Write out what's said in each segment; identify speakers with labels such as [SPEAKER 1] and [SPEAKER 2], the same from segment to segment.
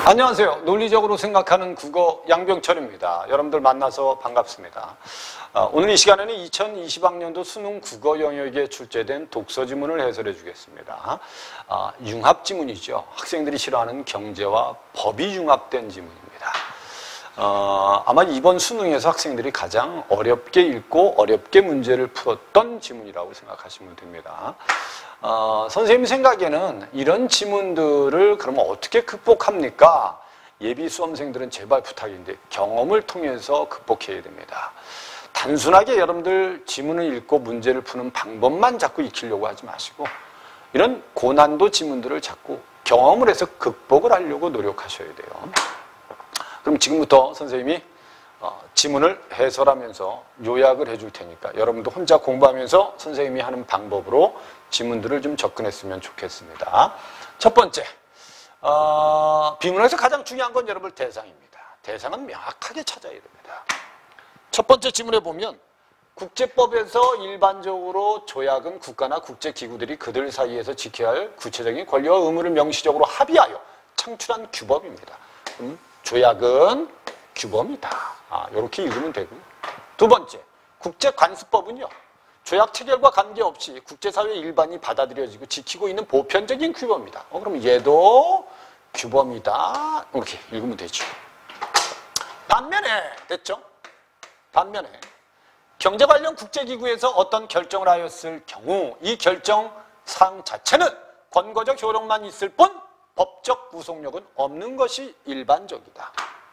[SPEAKER 1] 안녕하세요. 논리적으로 생각하는 국어 양병철입니다. 여러분들 만나서 반갑습니다. 오늘 이 시간에는 2020학년도 수능 국어 영역에 출제된 독서 지문을 해설해 주겠습니다. 융합 지문이죠. 학생들이 싫어하는 경제와 법이 융합된 지문입니다. 아마 이번 수능에서 학생들이 가장 어렵게 읽고 어렵게 문제를 풀었던 지문이라고 생각하시면 됩니다. 선생님 생각에는 이런 지문들을 그러면 어떻게 극복합니까? 예비 수험생들은 제발 부탁인데 경험을 통해서 극복해야 됩니다. 단순하게 여러분들 지문을 읽고 문제를 푸는 방법만 자꾸 익히려고 하지 마시고 이런 고난도 지문들을 자꾸 경험을 해서 극복을 하려고 노력하셔야 돼요. 그럼 지금부터 선생님이 지문을 해설하면서 요약을 해줄 테니까 여러분도 혼자 공부하면서 선생님이 하는 방법으로 지문들을 좀 접근했으면 좋겠습니다. 첫 번째, 비문학에서 가장 중요한 건 여러분 대상입니다. 대상은 명확하게 찾아야 됩니다. 첫 번째 지문에 보면 국제법에서 일반적으로 조약은 국가나 국제기구들이 그들 사이에서 지켜야 할 구체적인 권리와 의무를 명시적으로 합의하여 창출한 규범입니다. 조약은 규범이다. 이렇게 읽으면 되고요. 두 번째, 국제관습법은요. 조약 체결과 관계없이 국제사회 일반이 받아들여지고 지키고 있는 보편적인 규범이다. 그럼 얘도 규범이다. 이렇게 읽으면 되죠. 반면에, 됐죠? 반면에 경제 관련 국제기구에서 어떤 결정을 하였을 경우 이 결정 사항 자체는 권고적 효력만 있을 뿐 법적 구속력은 없는 것이 일반적이다.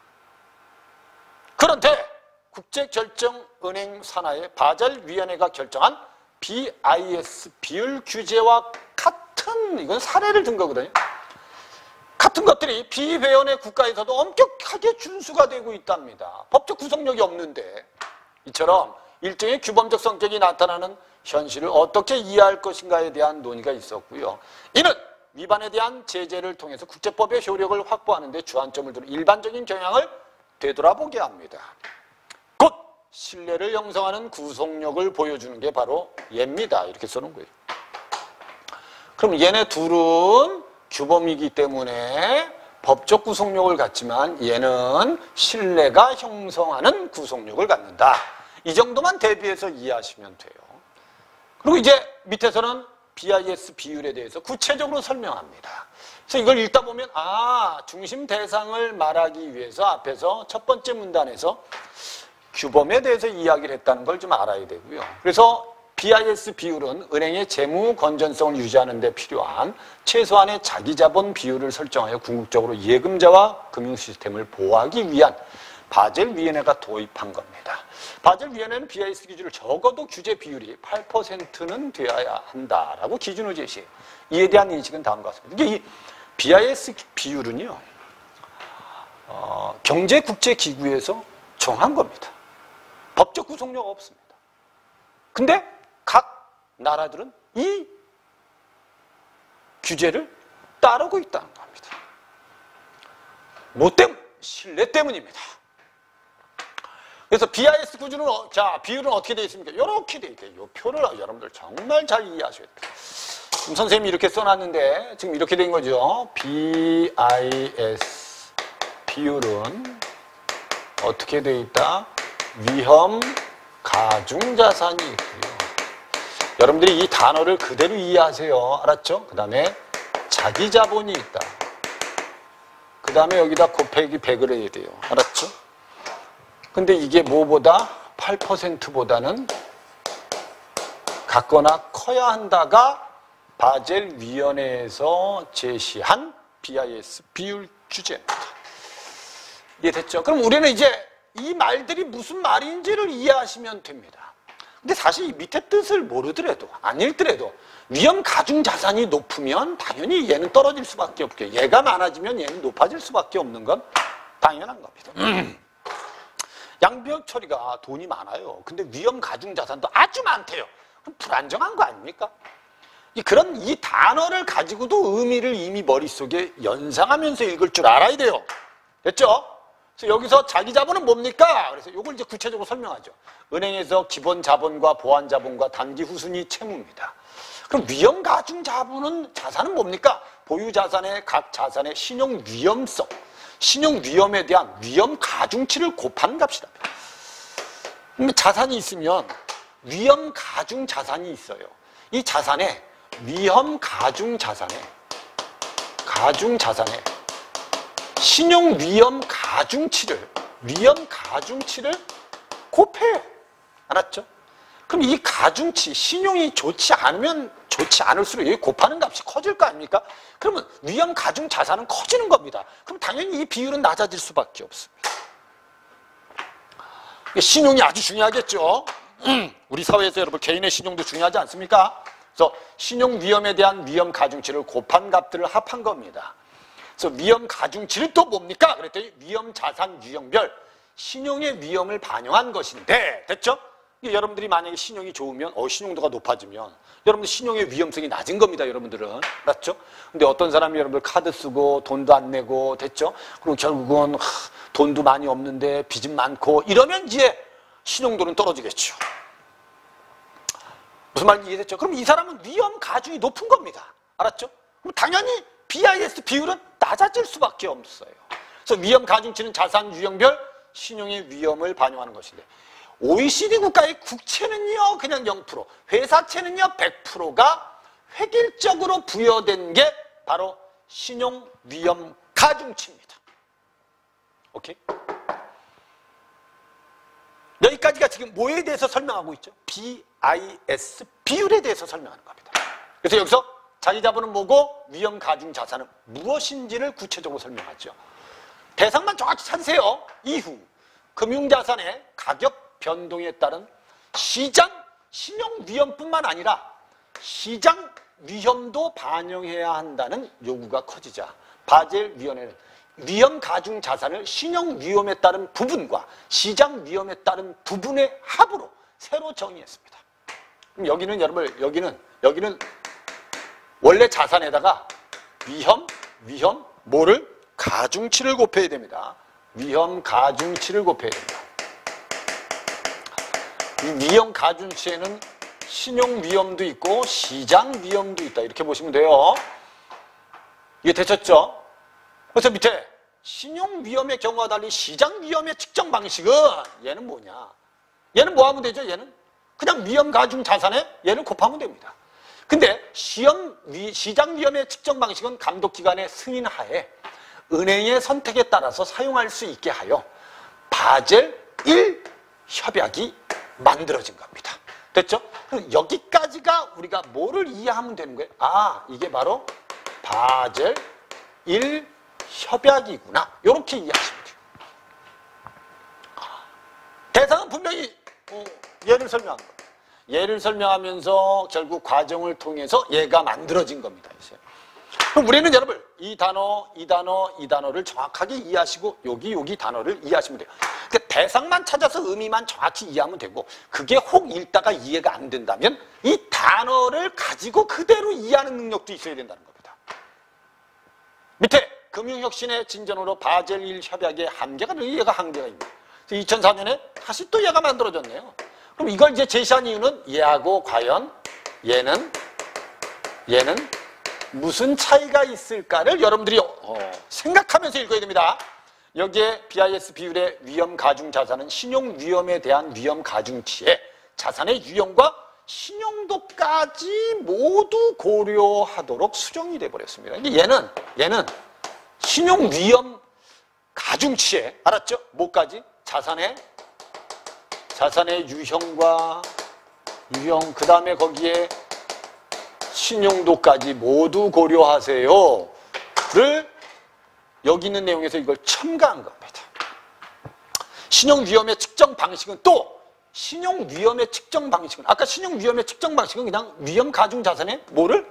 [SPEAKER 1] 그런데 국제결정은행 산하의 바젤위원회가 결정한 BIS 비율 규제와 같은 이건 사례를 든 거거든요. 같은 것들이 비회원의 국가에서도 엄격하게 준수가 되고 있답니다. 법적 구속력이 없는데 이처럼 일종의 규범적 성격이 나타나는 현실을 어떻게 이해할 것인가에 대한 논의가 있었고요. 이는 위반에 대한 제재를 통해서 국제법의 효력을 확보하는 데 주안점을 두는 일반적인 경향을 되돌아보게 합니다. 곧 신뢰를 형성하는 구속력을 보여주는 게 바로 얘입니다. 이렇게 써놓은 거예요. 그럼 얘네 둘은 규범이기 때문에 법적 구속력을 갖지만 얘는 신뢰가 형성하는 구속력을 갖는다. 이 정도만 대비해서 이해하시면 돼요. 그리고 이제 밑에서는 BIS 비율에 대해서 구체적으로 설명합니다. 그래서 이걸 읽다 보면 중심 대상을 말하기 위해서 앞에서 첫 번째 문단에서 규범에 대해서 이야기를 했다는 걸 좀 알아야 되고요. 그래서 BIS 비율은 은행의 재무 건전성을 유지하는 데 필요한 최소한의 자기자본 비율을 설정하여 궁극적으로 예금자와 금융 시스템을 보호하기 위한 바젤위원회가 도입한 겁니다. 바젤위원회는 BIS 기준을 적어도 규제 비율이 8%는 되어야 한다라고 기준을 제시해요. 이에 대한 인식은 다음과 같습니다. 이게 이 BIS 비율은요, 경제국제기구에서 정한 겁니다. 법적 구속력 없습니다. 근데 각 나라들은 이 규제를 따르고 있다는 겁니다. 뭐 때문? 신뢰 때문입니다. 그래서 BIS 기준은 비율은 어떻게 되어 있습니까? 이렇게 되어 있대요. 이 표를 여러분들 정말 잘 이해하셔야 돼요. 지금 선생님이 이렇게 써놨는데 지금 이렇게 된 거죠. BIS 비율은 어떻게 되어 있다? 위험 가중자산이 있고요. 여러분들이 이 단어를 그대로 이해하세요. 알았죠? 그 다음에 자기자본이 있다. 그 다음에 여기다 곱하기 100을 해야 돼요. 알았죠? 근데 이게 뭐보다 8%보다는 같거나 커야 한다가 바젤위원회에서 제시한 BIS 비율 규제입니다. 이해됐죠? 그럼 우리는 이제 이 말들이 무슨 말인지를 이해하시면 됩니다. 근데 사실 이 밑에 뜻을 모르더라도 안 읽더라도 위험 가중 자산이 높으면 당연히 얘는 떨어질 수밖에 없고요. 얘가 많아지면 얘는 높아질 수밖에 없는 건 당연한 겁니다. 양병철이가 돈이 많아요. 근데 위험 가중 자산도 아주 많대요. 그럼 불안정한 거 아닙니까? 그런 이 단어를 가지고도 의미를 이미 머릿속에 연상하면서 읽을 줄 알아야 돼요. 됐죠? 그래서 여기서 자기 자본은 뭡니까? 그래서 이걸 이제 구체적으로 설명하죠. 은행에서 기본 자본과 보완 자본과 단기 후순위 채무입니다. 그럼 위험 가중 자산은 뭡니까? 보유 자산의 각 자산의 신용 위험성. 신용 위험에 대한 위험 가중치를 곱하는 값이다. 자산이 있으면 위험 가중 자산이 있어요. 이 자산에 위험 가중 자산에 신용 위험 가중치를 곱해요. 알았죠? 그럼 이 가중치, 신용이 좋지 않으면 좋지 않을수록 여기 곱하는 값이 커질 거 아닙니까? 그러면 위험 가중 자산은 커지는 겁니다. 그럼 당연히 이 비율은 낮아질 수밖에 없습니다. 신용이 아주 중요하겠죠. 우리 사회에서 여러분 개인의 신용도 중요하지 않습니까? 그래서 신용 위험에 대한 위험 가중치를 곱한 값들을 합한 겁니다. 그래서 위험 가중치를 또 뭡니까? 그랬더니 위험 자산 유형별 신용의 위험을 반영한 것인데, 됐죠? 여러분들이 만약에 신용이 좋으면, 신용도가 높아지면 여러분들 신용의 위험성이 낮은 겁니다, 여러분들은. 맞죠? 근데 어떤 사람이 여러분들 카드 쓰고 돈도 안 내고, 됐죠? 그리고 결국은 돈도 많이 없는데 빚은 많고 이러면 이제 신용도는 떨어지겠죠. 무슨 말인지 이해됐죠? 그럼 이 사람은 위험 가중이 높은 겁니다. 알았죠? 그럼 당연히 BIS 비율은 낮아질 수밖에 없어요. 그래서 위험 가중치는 자산 유형별 신용의 위험을 반영하는 것인데, OECD 국가의 국채는요 그냥 0%, 회사채는요 100%가 획일적으로 부여된 게 바로 신용 위험 가중치입니다. 오케이? 여기까지가 지금 뭐에 대해서 설명하고 있죠? BIS 비율에 대해서 설명하는 겁니다. 그래서 여기서 자기 자본은 뭐고 위험 가중 자산은 무엇인지를 구체적으로 설명하죠. 대상만 정확히 찾으세요. 이후 금융자산의 가격 변동에 따른 시장 신용 위험뿐만 아니라 시장 위험도 반영해야 한다는 요구가 커지자 바젤위원회는 위험 가중 자산을 신용 위험에 따른 부분과 시장 위험에 따른 부분의 합으로 새로 정의했습니다. 그럼 여기는 여러분 여기는 원래 자산에다가 위험 뭐를 가중치를 곱해야 됩니다. 위험 가중치를 곱해야 됩니다. 이 위험 가중치에는 신용 위험도 있고 시장 위험도 있다. 이렇게 보시면 돼요. 이게 되셨죠? 그래서 밑에 신용 위험의 경우와 달리 시장 위험의 측정 방식은 얘는 뭐냐? 얘는 뭐 하면 되죠? 얘는 그냥 위험 가중 자산에 얘를 곱하면 됩니다. 근데 시장 위험의 측정 방식은 감독기관의 승인 하에 은행의 선택에 따라서 사용할 수 있게 하여 바젤 1 협약이 만들어진 겁니다. 됐죠? 여기까지가 우리가 뭐를 이해하면 되는 거예요? 이게 바로 바젤 1 협약이구나. 이렇게 이해하시면 돼요. 대상은 분명히 예를 설명한 거예요. 예를 설명하면서 결국 과정을 통해서 얘가 만들어진 겁니다. 이제. 그럼 우리는 여러분 이 단어를 정확하게 이해하시고 여기 단어를 이해하시면 돼요. 그러니까 대상만 찾아서 의미만 정확히 이해하면 되고, 그게 혹 읽다가 이해가 안 된다면 이 단어를 가지고 그대로 이해하는 능력도 있어야 된다는 겁니다. 밑에 금융혁신의 진전으로 바젤 1 협약의 한계가 있습니다. 2004년에 다시 또 얘가 만들어졌네요. 그럼 이걸 이제 제시한 이유는 얘하고 과연 얘는 무슨 차이가 있을까를 여러분들이 생각하면서 읽어야 됩니다. 여기에 BIS 비율의 위험 가중 자산은 신용 위험에 대한 위험 가중치에 자산의 유형과 신용도까지 모두 고려하도록 수정이 돼 버렸습니다. 얘는 신용 위험 가중치에, 알았죠? 뭐까지? 자산의 유형, 그 다음에 거기에 신용도까지 모두 고려하세요. 를 여기 있는 내용에서 이걸 첨가한 겁니다. 신용위험의 측정 방식은 아까 신용위험의 측정 방식은 그냥 위험 가중 자산의 뭐를?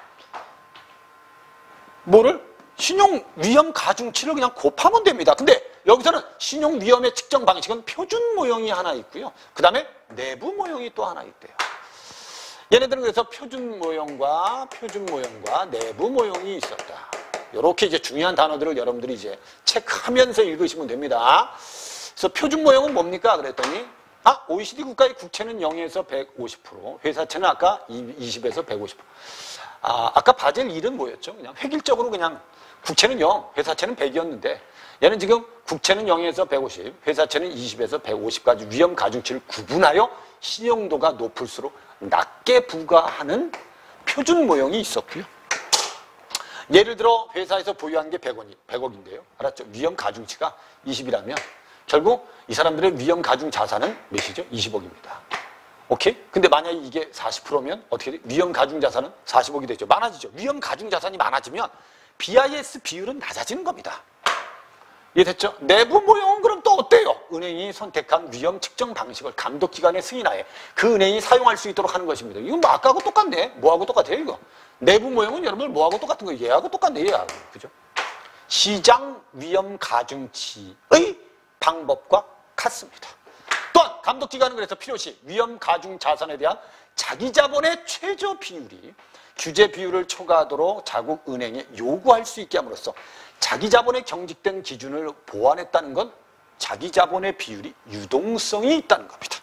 [SPEAKER 1] 신용위험 가중치를 그냥 곱하면 됩니다. 근데 여기서는 신용위험의 측정 방식은 표준 모형이 하나 있고요. 그 다음에 내부 모형이 또 하나 있대요. 얘네들은 그래서 표준 모형과 내부 모형이 있었다. 이렇게 이제 중요한 단어들을 여러분들이 이제 체크하면서 읽으시면 됩니다. 그래서 표준 모형은 뭡니까? 그랬더니 OECD 국가의 국채는 0에서 150%, 회사채는 아까 20에서 150%. 아까 바젤 1은 뭐였죠? 그냥 획일적으로 그냥 국채는 0, 회사채는 100이었는데 얘는 지금 국채는 0에서 150, 회사채는 20에서 150까지 위험 가중치를 구분하여 신용도가 높을수록 낮게 부과하는 표준 모형이 있었고요. 예를 들어 회사에서 보유한 게 100억인데요. 알았죠? 위험 가중치가 20이라면 결국 이 사람들의 위험 가중 자산은 몇이죠? 20억입니다. 오케이? 근데 만약에 이게 40%면 어떻게 돼? 위험 가중 자산은 40억이 되죠. 많아지죠. 위험 가중 자산이 많아지면 BIS 비율은 낮아지는 겁니다. 이해됐죠? 내부 모형은 그럼 또 어때요? 은행이 선택한 위험 측정 방식을 감독기관에 승인하에 그 은행이 사용할 수 있도록 하는 것입니다. 이건 뭐 아까하고 똑같네. 뭐하고 똑같아요, 이거? 내부 모형은 여러분들 뭐하고 똑같은 거예요? 얘하고 똑같네, 얘하고. 그죠? 시장 위험 가중치의 방법과 같습니다. 또한 감독기관은 그래서 필요시 위험 가중 자산에 대한 자기 자본의 최저 비율이 규제 비율을 초과하도록 자국 은행에 요구할 수 있게 함으로써 자기 자본에 경직된 기준을 보완했다는 건 자기 자본의 비율이 유동성이 있다는 겁니다.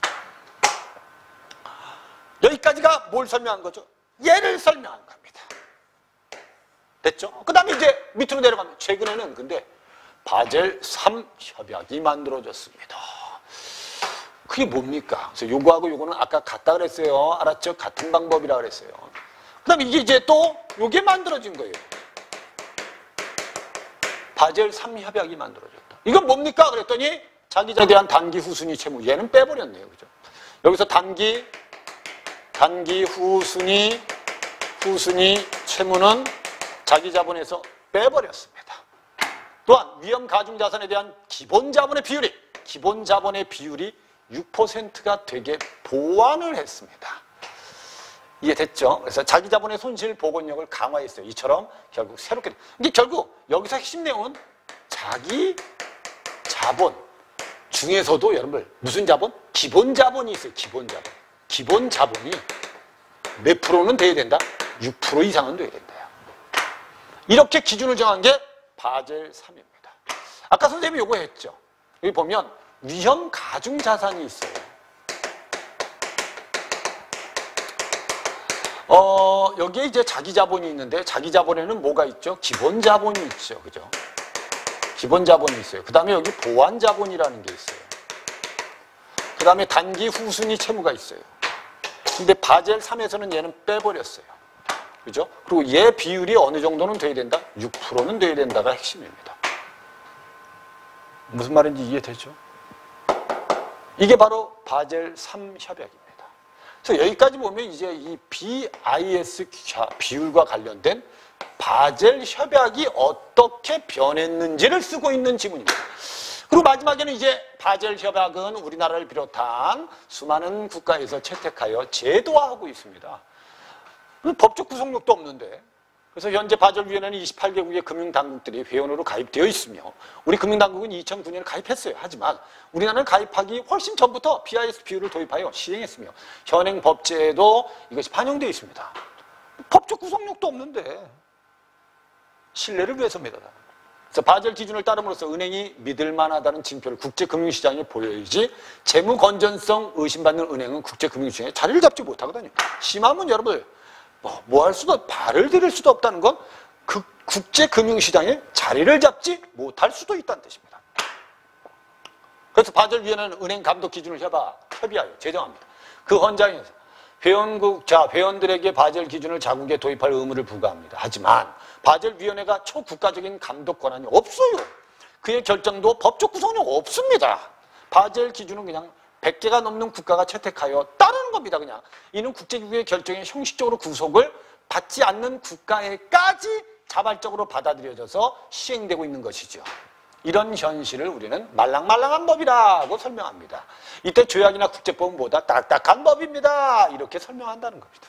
[SPEAKER 1] 여기까지가 뭘 설명한 거죠? 얘를 설명한 겁니다. 됐죠? 그 다음에 이제 밑으로 내려가면 최근에는 근데 바젤 3 협약이 만들어졌습니다. 그게 뭡니까? 그래서 요거하고 요거는 아까 같다 그랬어요. 알았죠? 같은 방법이라 그랬어요. 그 다음에 이게 이제 또 요게 만들어진 거예요. 바젤 3 협약이 만들어졌다. 이건 뭡니까? 그랬더니 자기자에 대한 단기 후순위 채무. 얘는 빼버렸네요. 그죠? 여기서 단기 후순위 채무는 자기 자본에서 빼버렸습니다. 또한 위험 가중 자산에 대한 기본 자본의 비율이 6%가 되게 보완을 했습니다. 이해됐죠? 그래서 자기 자본의 손실 복원력을 강화했어요. 이처럼 결국 새롭게. 근데 결국 여기서 핵심 내용은 자기 자본 중에서도 여러분들 무슨 자본? 기본 자본이 있어요. 기본 자본. 기본 자본이 몇 프로는 돼야 된다? 6% 이상은 돼야 된다. 이렇게 기준을 정한 게 바젤 3입니다. 아까 선생님이 요거 했죠. 여기 보면 위험 가중 자산이 있어요. 여기에 이제 자기 자본이 있는데 자기 자본에는 뭐가 있죠? 기본 자본이 있죠. 그죠? 기본 자본이 있어요. 그 다음에 여기 보완 자본이라는 게 있어요. 그 다음에 단기 후순위 채무가 있어요. 근데 바젤 3에서는 얘는 빼버렸어요. 그죠? 그리고 얘 비율이 어느 정도는 돼야 된다? 6%는 돼야 된다가 핵심입니다. 무슨 말인지 이해되죠? 이게 바로 바젤 3 협약입니다. 그래서 여기까지 보면 이제 이 BIS 비율과 관련된 바젤 협약이 어떻게 변했는지를 쓰고 있는 지문입니다. 그리고 마지막에는 이제 바젤 협약은 우리나라를 비롯한 수많은 국가에서 채택하여 제도화하고 있습니다. 법적 구속력도 없는데 그래서 현재 바젤위원회는 28개국의 금융당국들이 회원으로 가입되어 있으며 우리 금융당국은 2009년에 가입했어요. 하지만 우리나라는 가입하기 훨씬 전부터 BIS 비율을 도입하여 시행했으며 현행 법제에도 이것이 반영되어 있습니다. 법적 구속력도 없는데 신뢰를 위해서입니다. 그래서 바젤 기준을 따름으로써 은행이 믿을만하다는 징표를 국제금융시장에 보여야지 재무 건전성 의심받는 은행은 국제금융시장에 자리를 잡지 못하거든요. 심하면 여러분 뭐 할 수도 발을 들일 수도 없다는 건 그 국제금융시장에 자리를 잡지 못할 수도 있다는 뜻입니다. 그래서 바젤위원회는 은행 감독 기준을 협의하여 제정합니다. 그 헌장에서 회원들에게 바젤 기준을 자국에 도입할 의무를 부과합니다. 하지만 바젤위원회가 초국가적인 감독 권한이 없어요. 그의 결정도 법적 구속력 없습니다. 바젤 기준은 그냥 100개가 넘는 국가가 채택하여 따르는 겁니다. 그냥 이는 국제기구의 결정에 형식적으로 구속을 받지 않는 국가에까지 자발적으로 받아들여져서 시행되고 있는 것이죠. 이런 현실을 우리는 말랑말랑한 법이라고 설명합니다. 이때 조약이나 국제법보다 딱딱한 법입니다. 이렇게 설명한다는 겁니다.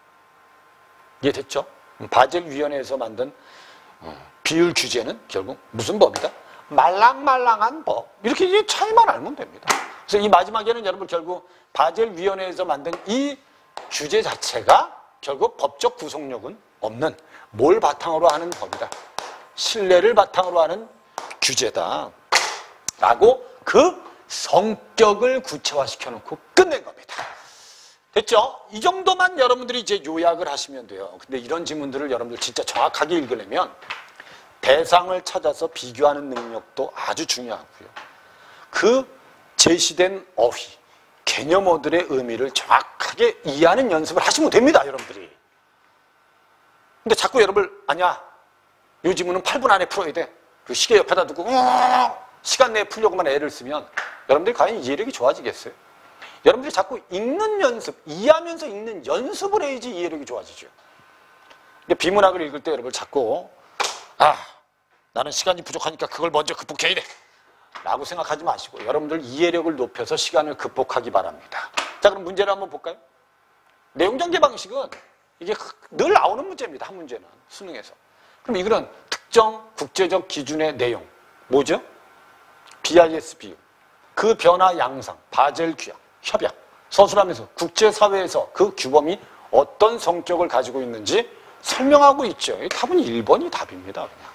[SPEAKER 1] 이해됐죠? 바젤위원회에서 만든 비율 규제는 결국 무슨 법이다? 말랑말랑한 법. 이렇게 차이만 알면 됩니다. 그래서 이 마지막에는 여러분 결국 바젤위원회에서 만든 이 규제 자체가 결국 법적 구속력은 없는 뭘 바탕으로 하는 법이다. 신뢰를 바탕으로 하는 규제다. 라고 그 성격을 구체화시켜 놓고 끝낸 겁니다. 됐죠? 이 정도만 여러분들이 이제 요약을 하시면 돼요. 근데 이런 지문들을 여러분들 진짜 정확하게 읽으려면 대상을 찾아서 비교하는 능력도 아주 중요하고요. 그 제시된 어휘, 개념어들의 의미를 정확하게 이해하는 연습을 하시면 됩니다, 여러분들이. 근데 자꾸 여러분, 아니야, 요 지문은 8분 안에 풀어야 돼. 그 시계 옆에다 두고 시간 내에 풀려고만 애를 쓰면 여러분들이 과연 이해력이 좋아지겠어요? 여러분들이 자꾸 읽는 연습, 이해하면서 읽는 연습을 해야지 이해력이 좋아지죠. 비문학을 읽을 때 여러분 자꾸 나는 시간이 부족하니까 그걸 먼저 극복해야 돼 라고 생각하지 마시고 여러분들 이해력을 높여서 시간을 극복하기 바랍니다. 자, 그럼 문제를 한번 볼까요? 내용전개 방식은 이게 늘 나오는 문제입니다. 한 문제는 수능에서. 그럼 이거는 특정 국제적 기준의 내용 뭐죠? BIS 비율, 그 변화 양상, 바젤 규약, 협약, 서술하면서 국제사회에서 그 규범이 어떤 성격을 가지고 있는지 설명하고 있죠. 답은 1번이 답입니다. 그냥.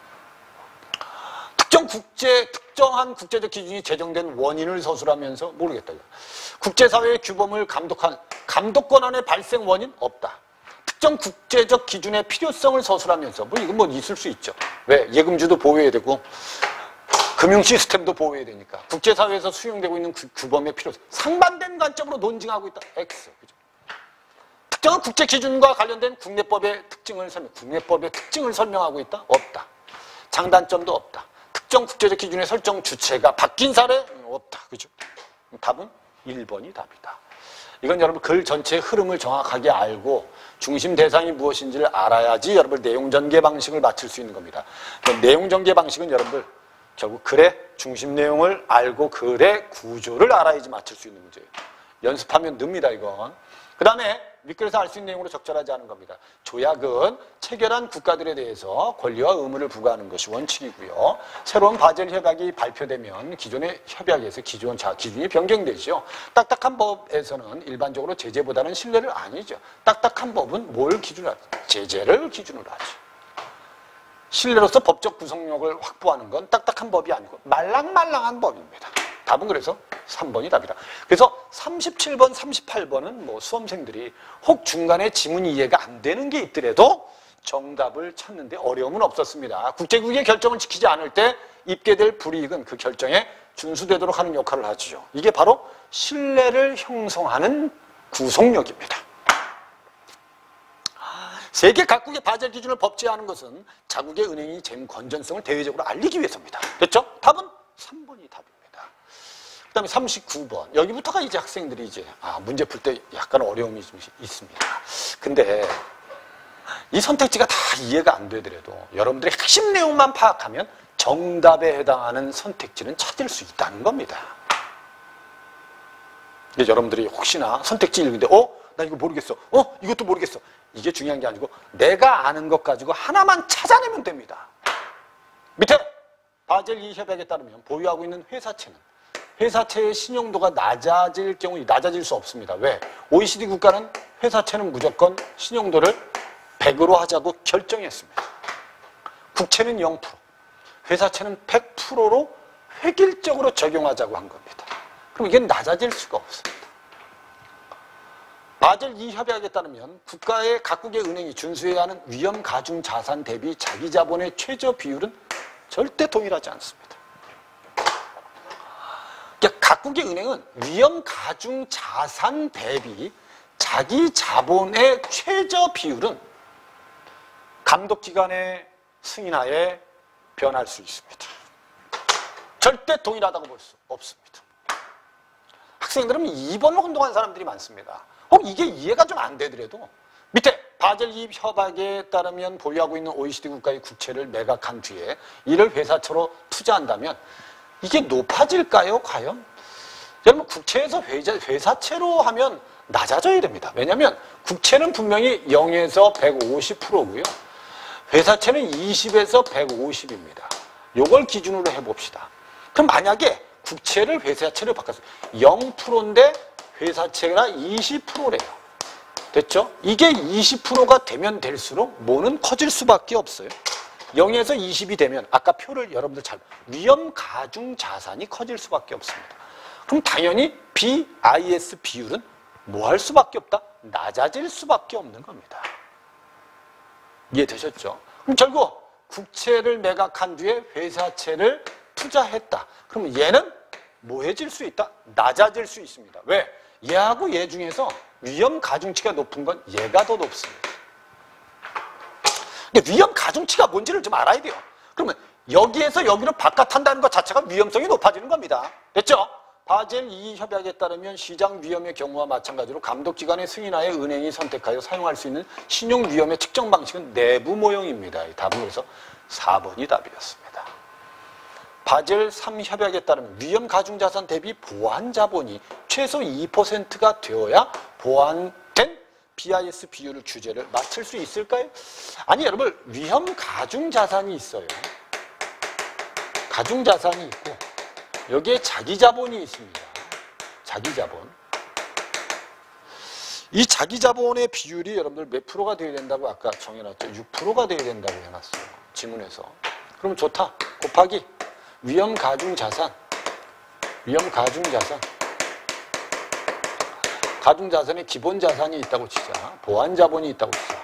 [SPEAKER 1] 특정한 국제적 기준이 제정된 원인을 서술하면서 모르겠다. 국제사회의 규범을 감독한 감독권 안의 발생 원인 없다. 특정 국제적 기준의 필요성을 서술하면서 이건 뭐 있을 수 있죠. 왜? 예금주도 보호해야 되고 금융 시스템도 보호해야 되니까. 국제사회에서 수용되고 있는 규범의 필요성. 상반된 관점으로 논증하고 있다. X. 그죠? 특정한 국제 기준과 관련된 국내법의 특징을 설명하고 있다. 없다. 장단점도 없다. 특정 국제적 기준의 설정 주체가 바뀐 사례 없다. 그죠? 답은 1번이 답이다. 이건 여러분 글 전체의 흐름을 정확하게 알고 중심 대상이 무엇인지를 알아야지 여러분 내용 전개 방식을 맞출 수 있는 겁니다. 내용 전개 방식은 여러분들 결국 글의 중심 내용을 알고 글의 구조를 알아야지 맞출 수 있는 문제예요. 연습하면 늡니다, 이건. 그 다음에 윗글에서 알 수 있는 내용으로 적절하지 않은 겁니다. 조약은 체결한 국가들에 대해서 권리와 의무를 부과하는 것이 원칙이고요. 새로운 바젤 협약이 발표되면 기존의 협약에서 기준이 변경되죠. 딱딱한 법에서는 일반적으로 제재보다는 신뢰를 아니죠. 딱딱한 법은 뭘 기준으로 하죠? 제재를 기준으로 하죠. 신뢰로서 법적 구속력을 확보하는 건 딱딱한 법이 아니고 말랑말랑한 법입니다. 답은 그래서 3번이 답이다. 그래서 37번, 38번은 수험생들이 혹 중간에 지문이 이해가 안 되는 게 있더라도 정답을 찾는데 어려움은 없었습니다. 국제국의 결정을 지키지 않을 때 입게 될 불이익은 그 결정에 준수되도록 하는 역할을 하죠. 이게 바로 신뢰를 형성하는 구속력입니다. 세계 각국의 바젤 기준을 법제화하는 것은 자국의 은행이 재무 건전성을 대외적으로 알리기 위해서입니다. 됐죠? 답은 3번이 답입니다. 그 다음에 39번. 여기부터가 이제 학생들이 문제 풀 때 약간 어려움이 좀 있습니다. 근데 이 선택지가 다 이해가 안 되더라도 여러분들의 핵심 내용만 파악하면 정답에 해당하는 선택지는 찾을 수 있다는 겁니다. 여러분들이 혹시나 선택지 읽는데 나 이거 모르겠어. 이것도 모르겠어. 이게 중요한 게 아니고 내가 아는 것 가지고 하나만 찾아내면 됩니다. 밑에 바젤 2 협약에 따르면 보유하고 있는 회사채의 신용도가 낮아질 경우 낮아질 수 없습니다. 왜? OECD 국가는 회사채는 무조건 신용도를 100으로 하자고 결정했습니다. 국채는 0%, 회사채는 100%로 획일적으로 적용하자고 한 겁니다. 그럼 이게 낮아질 수가 없습니다. 바젤 2 협약에 따르면 각국의 은행이 준수해야 하는 위험 가중 자산 대비 자기 자본의 최저 비율은 절대 동일하지 않습니다. 각국의 은행은 위험 가중 자산 대비 자기 자본의 최저 비율은 감독기관의 승인하에 변할 수 있습니다. 절대 동일하다고 볼 수 없습니다. 학생들은 2번을 혼동한 사람들이 많습니다. 혹 이게 이해가 좀 안 되더라도 밑에 바젤 2 협약에 따르면 보유하고 있는 OECD 국가의 국채를 매각한 뒤에 이를 회사채로 투자한다면 이게 높아질까요, 과연? 여러분, 국채에서 회사채로 하면 낮아져야 됩니다. 왜냐하면 국채는 분명히 0에서 150%고요. 회사채는 20에서 150입니다. 요걸 기준으로 해봅시다. 그럼 만약에 국채를 회사채로 바꿨어요. 0%인데 회사채가 20%래요. 됐죠? 이게 20%가 되면 될수록 뭐는 커질 수밖에 없어요. 0에서 20이 되면 아까 표를 여러분들 위험 가중 자산이 커질 수밖에 없습니다. 그럼 당연히 BIS 비율은 뭐 할 수밖에 없다? 낮아질 수밖에 없는 겁니다. 이해되셨죠? 그럼 결국 국채를 매각한 뒤에 회사채를 투자했다. 그러면 얘는 뭐해질 수 있다? 낮아질 수 있습니다. 왜? 얘하고 얘 중에서 위험 가중치가 높은 건 얘가 더 높습니다. 위험 가중치가 뭔지를 좀 알아야 돼요. 그러면 여기에서 여기로 바깥한다는 것 자체가 위험성이 높아지는 겁니다. 됐죠? 바젤 2 협약에 따르면 시장 위험의 경우와 마찬가지로 감독기관의 승인하에 은행이 선택하여 사용할 수 있는 신용 위험의 측정 방식은 내부 모형입니다. 이 답은 그래서 4번이 답이었습니다. 바젤 3 협약에 따르면 위험 가중자산 대비 보완 자본이 최소 2%가 되어야 보완된 BIS 비율 규제를 맞출 수 있을까요? 아니 여러분, 위험 가중자산이 있어요. 가중자산이 있고 여기에 자기자본이 있습니다. 자기자본. 이 자기자본의 비율이 여러분들 몇 프로가 되어야 된다고 아까 정해놨죠? 6%가 되어야 된다고 해놨어요. 지문에서. 그럼 좋다. 곱하기 위험 가중자산. 위험 가중자산. 가중자산에 기본자산이 있다고 치자. 보완자본이 있다고 치자.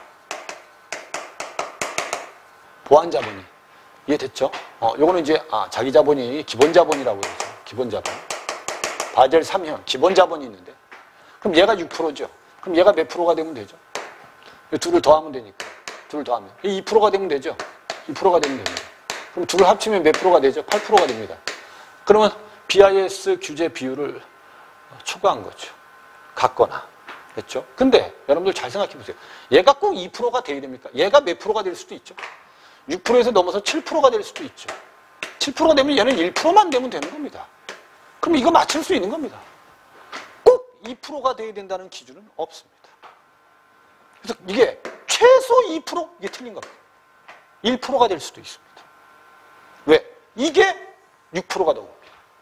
[SPEAKER 1] 보완자본이. 이해됐죠? 요거는 이제, 자기자본이 기본자본이라고 해서. 기본자본. 바젤 3형. 기본자본이 있는데. 그럼 얘가 6%죠. 그럼 얘가 몇 프로가 되면 되죠? 이 둘을 더하면 되니까. 둘을 더하면. 2%가 되면 되죠? 2%가 되면 됩니다. 그럼 둘을 합치면 몇 프로가 되죠? 8%가 됩니다. 그러면 BIS 규제 비율을 초과한 거죠. 같거나. 됐죠? 근데 여러분들 잘 생각해 보세요. 얘가 꼭 2%가 돼야 됩니까? 얘가 몇 프로가 될 수도 있죠. 6%에서 넘어서 7%가 될 수도 있죠. 7%가 되면 얘는 1%만 되면 되는 겁니다. 그럼 이거 맞출 수 있는 겁니다. 꼭 2%가 돼야 된다는 기준은 없습니다. 그래서 이게 최소 2% 이게 틀린 겁니다. 1%가 될 수도 있습니다. 왜? 이게 6%가 나옵니다.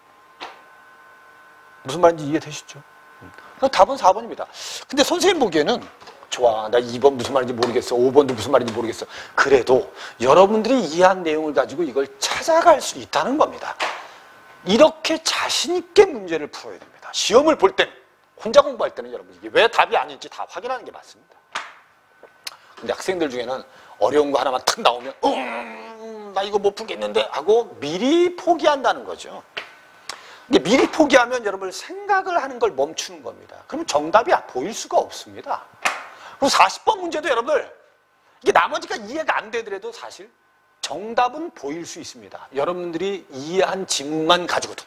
[SPEAKER 1] 무슨 말인지 이해되시죠? 그래서 답은 4번입니다. 근데 선생님 보기에는 좋아, 나 2번 무슨 말인지 모르겠어, 5번도 무슨 말인지 모르겠어. 그래도 여러분들이 이해한 내용을 가지고 이걸 찾아갈 수 있다는 겁니다. 이렇게 자신 있게 문제를 풀어야 됩니다. 시험을 볼 땐, 혼자 공부할 때는 여러분 이게 왜 답이 아닌지 다 확인하는 게 맞습니다. 근데 학생들 중에는 어려운 거 하나만 탁 나오면 나 이거 못 풀겠는데 하고 미리 포기한다는 거죠. 근데 미리 포기하면 여러분 생각을 하는 걸 멈추는 겁니다. 그럼 정답이 보일 수가 없습니다. 그리고 40번 문제도 여러분들 이게 나머지가 이해가 안 되더라도 사실 정답은 보일 수 있습니다. 여러분들이 이해한 지문만 가지고도.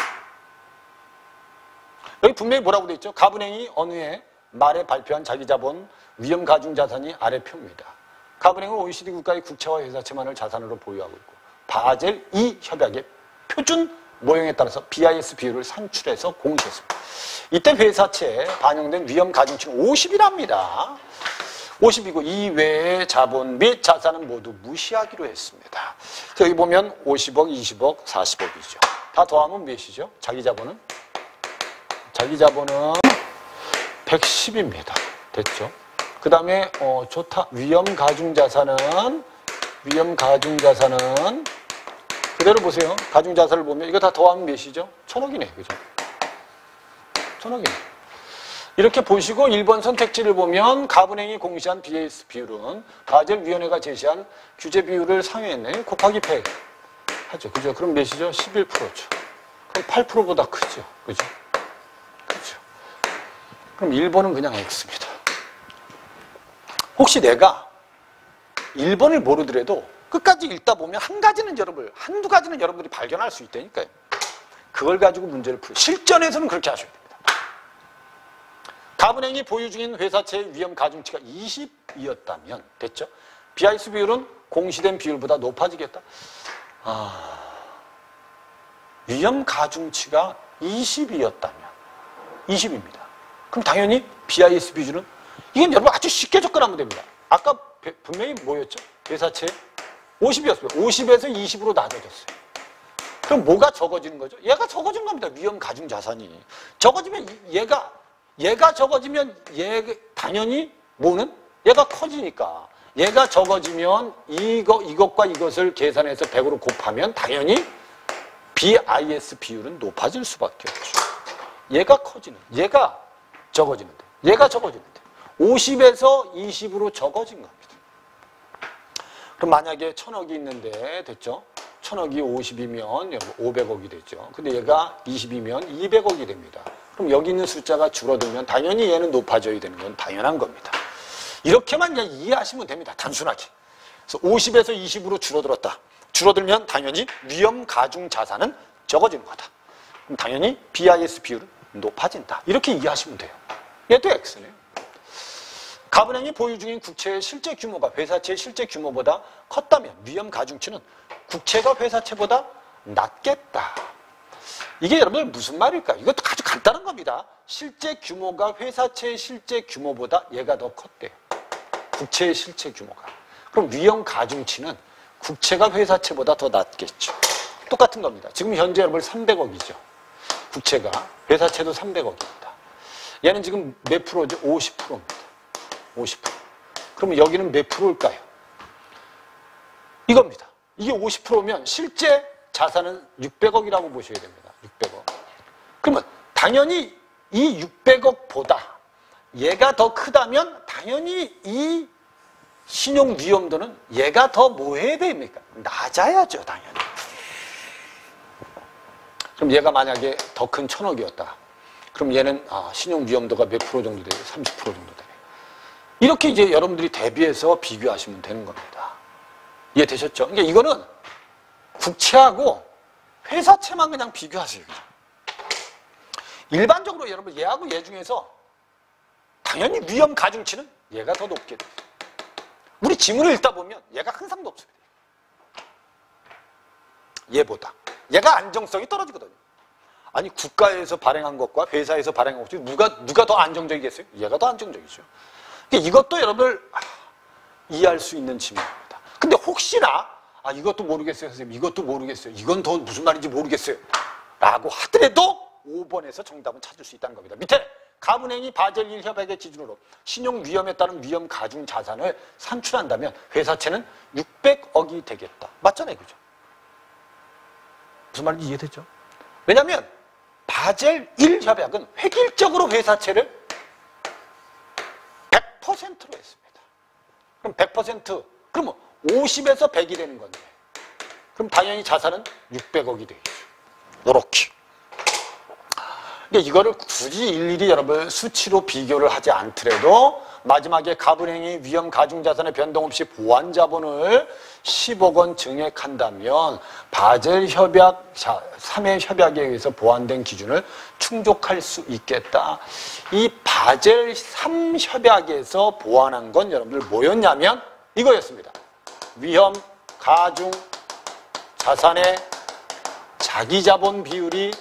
[SPEAKER 1] 여기 분명히 뭐라고 되어 있죠? 가분행이 어느 해 말에 발표한 자기자본 위험 가중자산이 아래 표입니다. 가분행은 OECD 국가의 국채와 회사채만을 자산으로 보유하고 있고 바젤 2 협약의 표준 모형에 따라서 BIS 비율을 산출해서 공시했습니다. 이때 회사채에 반영된 위험 가중치는 50이랍니다. 50이고 이외의 자본 및 자산은 모두 무시하기로 했습니다. 여기 보면 50억, 20억, 40억이죠. 다 더하면 몇이죠? 자기자본은? 자기자본은 110입니다. 됐죠? 그 다음에 좋다. 위험 가중자산은 그대로 보세요. 가중자산을 보면 이거 다 더하면 몇이죠? 1000억이네. 그죠? 1000억이네. 이렇게 보시고 1번 선택지를 보면 가분행이 공시한 BIS 비율은 바젤위원회가 제시한 규제 비율을 상회했네. 곱하기 100 하죠. 그죠? 그럼 몇이죠? 11%죠. 그럼 8%보다 크죠. 그죠? 그죠? 그럼 1번은 그냥 X입니다. 혹시 내가 1번을 모르더라도 끝까지 읽다 보면 한두 가지는 여러분들이 발견할 수 있다니까요. 그걸 가지고 문제를 풀어요. 실전에서는 그렇게 하셔야 됩니다. 가분행이 보유 중인 회사채의 위험 가중치가 20이었다면 됐죠? BIS 비율은 공시된 비율보다 높아지겠다. 위험 가중치가 20이었다면 20입니다. 그럼 당연히 BIS 비율은 이건 여러분 아주 쉽게 접근하면 됩니다. 아까 분명히 뭐였죠? 회사채 50이었어요. 50에서 20으로 낮아졌어요. 그럼 뭐가 적어지는 거죠? 얘가 적어진 겁니다. 위험 가중 자산이. 적어지면 얘가 적어지면 당연히 뭐는? 얘가 커지니까. 얘가 적어지면 이것과 이것을 계산해서 100으로 곱하면 당연히 BIS 비율은 높아질 수밖에 없죠. 얘가 적어지는데. 50에서 20으로 적어진 겁니다. 그럼 만약에 1000억이 있는데 됐죠? 1000억이 50이면 500억이 되죠. 근데 얘가 20이면 200억이 됩니다. 그럼 여기 있는 숫자가 줄어들면 당연히 얘는 높아져야 되는 건 당연한 겁니다. 이렇게만 그냥 이해하시면 됩니다. 단순하게. 그래서 50에서 20으로 줄어들었다. 줄어들면 당연히 위험 가중 자산은 적어지는 거다. 그럼 당연히 BIS 비율은 높아진다. 이렇게 이해하시면 돼요. 얘도 X네요. 가분행이 보유 중인 국채의 실제 규모가 회사채의 실제 규모보다 컸다면 위험 가중치는 국채가 회사채보다 낮겠다. 이게 여러분들 무슨 말일까요? 이것도 아주 간단한 겁니다. 실제 규모가 회사채의 실제 규모보다 얘가 더 컸대요. 국채의 실제 규모가. 그럼 위험 가중치는 국채가 회사채보다 더 낮겠죠. 똑같은 겁니다. 지금 현재 여러분 300억이죠. 국채가 회사채도 300억입니다. 얘는 지금 몇 프로죠? 50%입니다. 50%. 그러면 여기는 몇 프로일까요? 이겁니다. 이게 50%면 실제 자산은 600억이라고 보셔야 됩니다. 600억. 그러면 당연히 이 600억보다 얘가 더 크다면 당연히 이 신용 위험도는 얘가 더 뭐 해야 됩니까? 낮아야죠, 당연히. 그럼 얘가 만약에 더 큰 1000억이었다. 그럼 얘는 신용 위험도가 몇 프로 정도 돼요? 30% 정도 돼요. 이렇게 이제 여러분들이 대비해서 비교하시면 되는 겁니다. 이해되셨죠? 그러니까 이거는 국채하고 회사채만 그냥 비교하세요. 그냥. 일반적으로 여러분 얘하고 얘 중에서 당연히 위험 가중치는 얘가 더 높게 돼요. 우리 지문을 읽다 보면 얘가 항상 높습니다. 얘보다. 얘가 안정성이 떨어지거든요. 아니 국가에서 발행한 것과 회사에서 발행한 것이 누가 더 안정적이겠어요? 얘가 더 안정적이죠. 그러니까 이것도 여러분들 이해할 수 있는 지문입니다. 근데 혹시나 이것도 모르겠어요 선생님, 이것도 모르겠어요, 이건 더 무슨 말인지 모르겠어요 라고 하더라도 5번에서 정답은 찾을 수 있다는 겁니다. 밑에 가분행이 바젤 1 협약의 기준으로 신용 위험에 따른 위험 가중 자산을 산출한다면 회사채는 600억이 되겠다. 맞잖아요, 그죠? 무슨 말인지 이해되죠? 왜냐하면 바젤 1 협약은 획일적으로 회사채를 100%로 했습니다. 그럼 100%, 그러면 50에서 100이 되는 건데, 그럼 당연히 자산은 600억이 되겠죠. 요렇게. 이거를 굳이 일일이 여러분 수치로 비교를 하지 않더라도 마지막에 가분행이 위험 가중자산의 변동 없이 보완 자본을 10억 원 증액한다면 바젤 협약 3회 협약에 의해서 보완된 기준을 충족할 수 있겠다. 이 바젤 3 협약에서 보완한 건 여러분들 뭐였냐면 이거였습니다. 위험 가중 자산의 자기 자본 비율이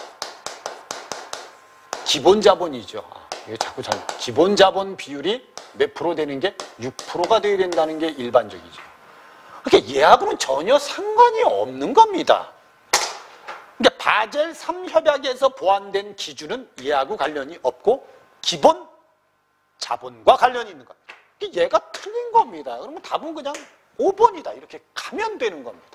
[SPEAKER 1] 기본 자본이죠. 이게 자꾸 기본 자본 비율이 몇 프로 되는 게 6%가 되어야 된다는 게 일반적이죠. 그러니까 얘하고는 전혀 상관이 없는 겁니다. 그러니까 바젤 3 협약에서 보완된 기준은 얘하고 관련이 없고 기본 자본과 관련이 있는 겁니다. 얘가 틀린 겁니다. 그러면 답은 그냥 5번이다. 이렇게 가면 되는 겁니다.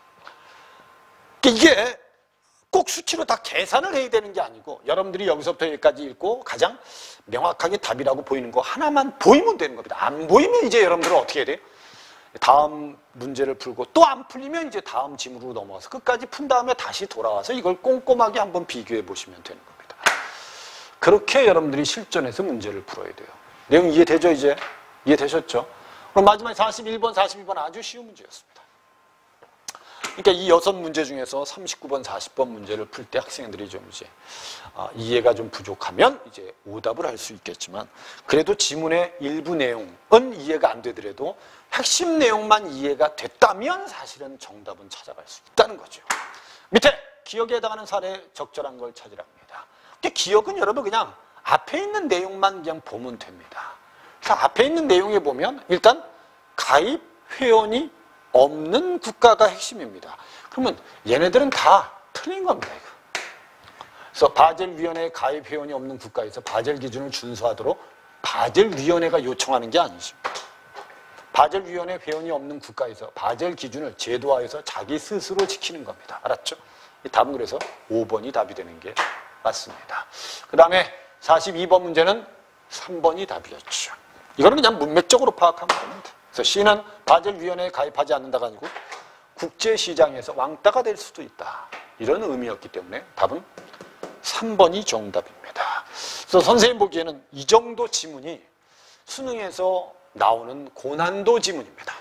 [SPEAKER 1] 이게 꼭 수치로 다 계산을 해야 되는 게 아니고 여러분들이 여기서부터 여기까지 읽고 가장 명확하게 답이라고 보이는 거 하나만 보이면 되는 겁니다. 안 보이면 이제 여러분들은 어떻게 해야 돼요? 다음 문제를 풀고 또 안 풀리면 이제 다음 지문으로 넘어가서 끝까지 푼 다음에 다시 돌아와서 이걸 꼼꼼하게 한번 비교해 보시면 되는 겁니다. 그렇게 여러분들이 실전에서 문제를 풀어야 돼요. 내용 이해되죠 이제? 이해되셨죠? 그럼 마지막에 41번, 42번 아주 쉬운 문제였습니다. 그러니까 이 6문제 중에서 39번, 40번 문제를 풀 때 학생들이 좀 이제 이해가 좀 부족하면 이제 오답을 할 수 있겠지만 그래도 지문의 일부 내용은 이해가 안 되더라도 핵심 내용만 이해가 됐다면 사실은 정답은 찾아갈 수 있다는 거죠. 밑에 기억에 해당하는 사례에 적절한 걸 찾으랍니다. 기억은 여러분 그냥 앞에 있는 내용만 그냥 보면 됩니다. 그래서 앞에 있는 내용에 보면 일단 가입 회원이 없는 국가가 핵심입니다. 그러면 얘네들은 다 틀린 겁니다. 이거. 그래서 바젤위원회 가입 회원이 없는 국가에서 바젤 기준을 준수하도록 바젤위원회가 요청하는 게 아니죠. 바젤위원회 회원이 없는 국가에서 바젤 기준을 제도화해서 자기 스스로 지키는 겁니다. 알았죠? 이 답은 그래서 5번이 답이 되는 게 맞습니다. 그 다음에 42번 문제는 3번이 답이었죠. 이거는 그냥 문맥적으로 파악하면 됩니다. 그래서 C는 바젤위원회에 가입하지 않는다가 아니고 국제시장에서 왕따가 될 수도 있다. 이런 의미였기 때문에 답은 3번이 정답입니다. 그래서 선생님 보기에는 이 정도 지문이 수능에서 나오는 고난도 지문입니다.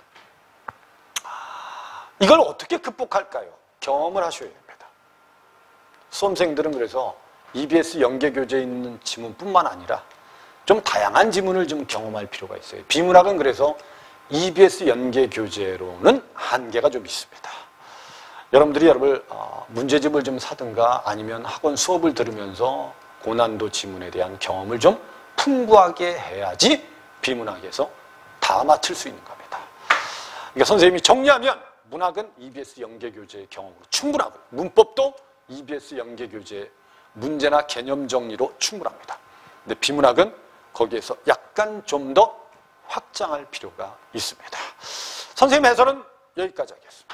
[SPEAKER 1] 이걸 어떻게 극복할까요? 경험을 하셔야 됩니다. 수험생들은 그래서 EBS 연계교재에 있는 지문뿐만 아니라 좀 다양한 지문을 좀 경험할 필요가 있어요. 비문학은 그래서 EBS 연계교재로는 한계가 좀 있습니다. 여러분들이 문제집을 좀 사든가 아니면 학원 수업을 들으면서 고난도 지문에 대한 경험을 좀 풍부하게 해야지 비문학에서 다 맞출 수 있는 겁니다. 그러니까 선생님이 정리하면 문학은 EBS 연계교재의 경험으로 충분하고 문법도 EBS 연계교재의 문제나 개념 정리로 충분합니다. 근데 비문학은 거기에서 약간 좀 더 확장할 필요가 있습니다. 선생님 해설은 여기까지 하겠습니다.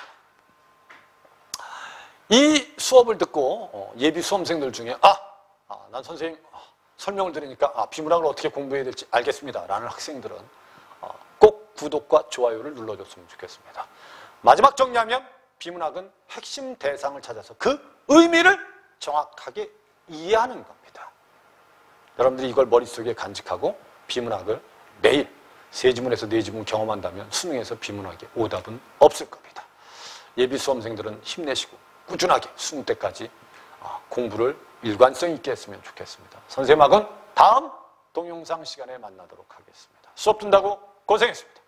[SPEAKER 1] 이 수업을 듣고 예비 수험생들 중에 난 선생님 설명을 들으니까 비문학을 어떻게 공부해야 될지 알겠습니다 라는 학생들은 꼭 구독과 좋아요를 눌러줬으면 좋겠습니다. 마지막 정리하면 비문학은 핵심 대상을 찾아서 그 의미를 정확하게 이해하는 겁니다. 여러분들이 이걸 머릿속에 간직하고 비문학을 매일 3지문에서 4지문 경험한다면 수능에서 비문학에 오답은 없을 겁니다. 예비 수험생들은 힘내시고 꾸준하게 수능 때까지 공부를 일관성 있게 했으면 좋겠습니다. 선생님하고는 다음 동영상 시간에 만나도록 하겠습니다. 수업 든다고 고생했습니다.